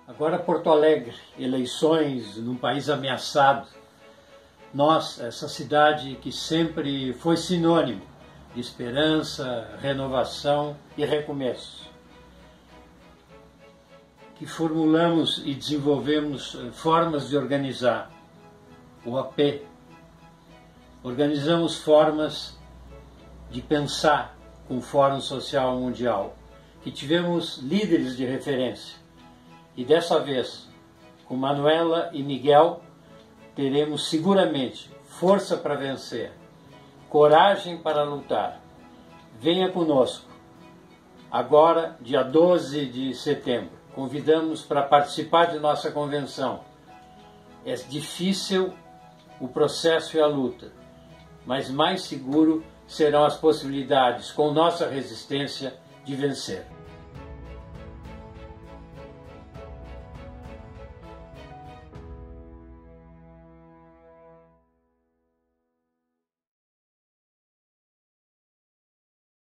Agora Porto Alegre, eleições num país ameaçado. Nós, essa cidade que sempre foi sinônimo de esperança, renovação e recomeço. Que formulamos e desenvolvemos formas de organizar o AP. Organizamos formas de pensar com o Fórum Social Mundial, que tivemos líderes de referência. E dessa vez, com Manuela e Miguel, teremos seguramente força para vencer, coragem para lutar. Venha conosco. Agora, dia 12 de setembro, convidamos para participar de nossa convenção. É difícil o processo e a luta, mas mais seguro serão as possibilidades, com nossa resistência, de vencer.